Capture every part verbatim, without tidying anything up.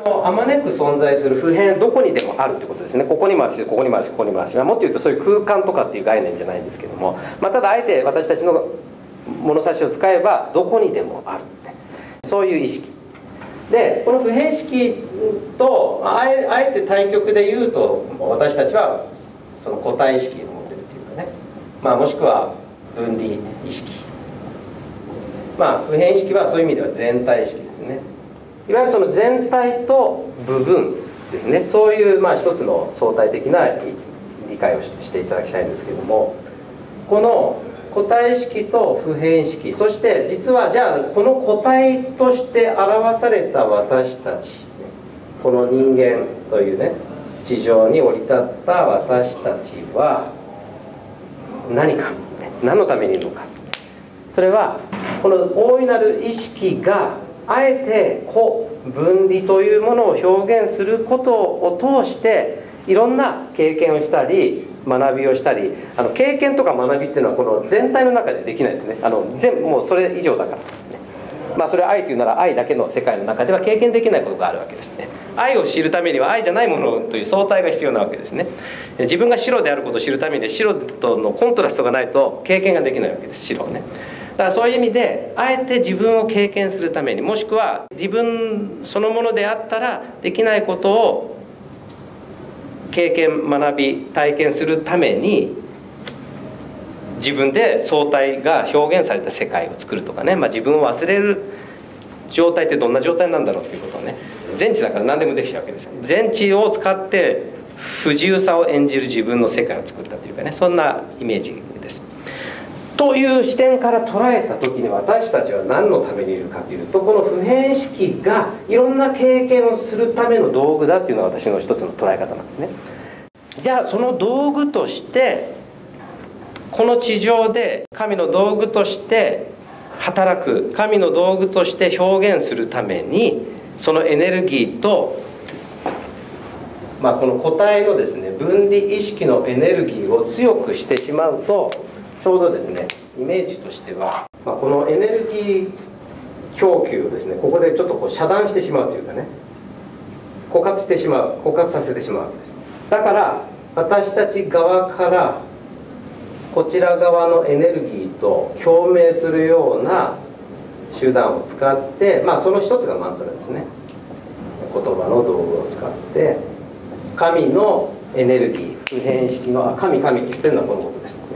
あまねく存在する普遍どこにでもあるということですね。ここにもあるし、ここにもあるし、ここにもあるし、もっと言うとそういう空間とかっていう概念じゃないんですけども、まあ、ただあえて私たちの物差しを使えばどこにでもある、そういう意識で、この普遍式とあえあえて対極で言うと、私たちはその個体意識を持ってるっていうかね、まあ、もしくは分離意識、まあ普遍意識はそういう意味では全体意識ですね。いわゆるその全体と部分ですね、そういうまあ一つの相対的な理解をしていただきたいんですけども、この個体意識と普遍意識、そして実はじゃあこの個体として表された私たち、この人間というね地上に降り立った私たちは何か、何のためにいるのか。それはこの大いなる意識があえて個分離というものを表現することを通していろんな経験をしたり学びをしたり、あの経験とか学びっていうのはこの全体の中でできないですね。あの全もうそれ以上だから、ね、まあそれは愛というなら愛だけの世界の中では経験できないことがあるわけですね。愛を知るためには愛じゃないものという相対が必要なわけですね。自分が白であることを知るためには白とのコントラストがないと経験ができないわけです、白をね。だからそういう意味であえて自分を経験するために、もしくは自分そのものであったらできないことを経験学び体験するために自分で相対が表現された世界を作るとかね、まあ、自分を忘れる状態ってどんな状態なんだろうっていうことをね、全知だから何でもできちゃうわけですよ。全知を使って不自由さを演じる自分の世界を作ったというかね、そんなイメージです。という視点から捉えた時に私たちは何のためにいるかというと、この普遍意識がいろんな経験をするための道具だっていうのが私の一つの捉え方なんですね。じゃあその道具としてこの地上で神の道具として働く、神の道具として表現するためにそのエネルギーと、まあ、この個体のですね分離意識のエネルギーを強くしてしまうと、ちょうどですねイメージとしては、まあ、このエネルギー供給をですねここでちょっとこう遮断してしまうというかね、枯渇してしまう、枯渇させてしまうわけです。だから私たち側からこちら側のエネルギーと共鳴するような手段を使って、まあその一つがマントラですね。言葉の道具を使って神のエネルギー、普遍式のあ神神って言ってるのはこのことですね。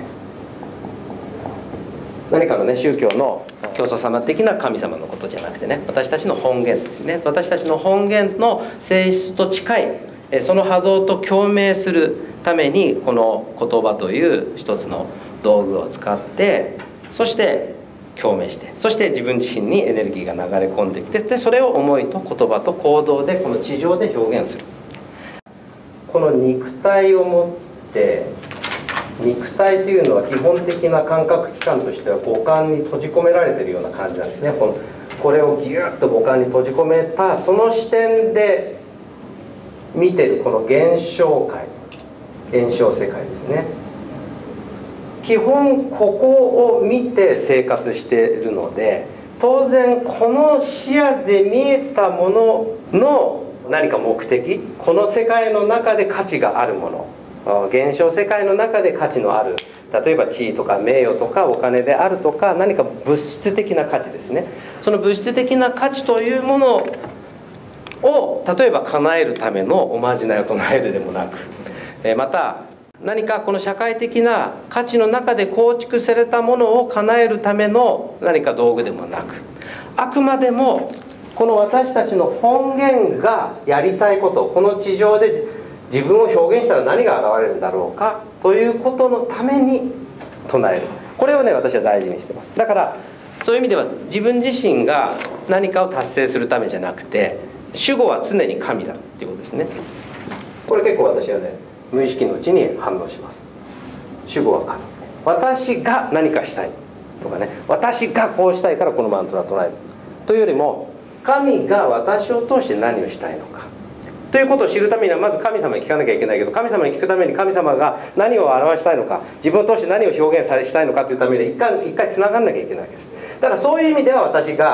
何かのね宗教の教祖様的な神様のことじゃなくてね、私たちの本源ですね。私たちの本源の性質と近いその波動と共鳴するためにこの言葉という一つの道具を使って、そして共鳴して、そして自分自身にエネルギーが流れ込んできて、でそれを思いと言葉と行動でこの地上で表現する。この肉体を持って、肉体というのは基本的な感覚器官としては五感に閉じ込められているような感じなんですね。このこれをギュッと五感に閉じ込めたその視点で見てるこの現象界、現象世界ですね。基本ここを見て生活しているので、当然この視野で見えたものの何か目的、この世界の中で価値があるもの、現象世界の中で価値のある、例えば地位とか名誉とかお金であるとか、何か物質的な価値ですね。その物質的な価値というものを例えば叶えるためのおまじないを唱えるでもなく、また何かこの社会的な価値の中で構築されたものを叶えるための何か道具でもなく、あくまでもこの私たちの本源がやりたいこと、この地上で自分を表現したら何が現れるんだろうかということのために唱える。これをね私は大事にしてます。だからそういう意味では自分自身が何かを達成するためじゃなくて、主語は常に神だっていうことですね。これ結構私はね無意識のうちに反応します。主語は神、私が何かしたいとかね、私がこうしたいからこのマントラを唱えるというよりも、神が私を通して何をしたいのかということを知るためにはまず神様に聞かなきゃいけないけど、神様に聞くために神様が何を表したいのか、自分を通して何を表現したいのかというために一回一回つながんなきゃいけないわけです。だからそういう意味では私が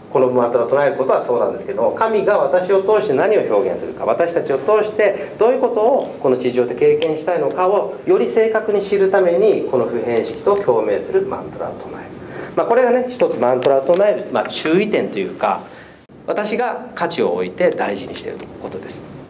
このマントラを唱えることはそうなんですけども、神が私を通して何を表現するか、私たちを通してどういうことをこの地上で経験したいのかをより正確に知るために、この普遍式と共鳴するマントラを唱える、まあ、これがね一つマントラを唱える、まあ、注意点というか、私が価値を置いて大事にしていることです。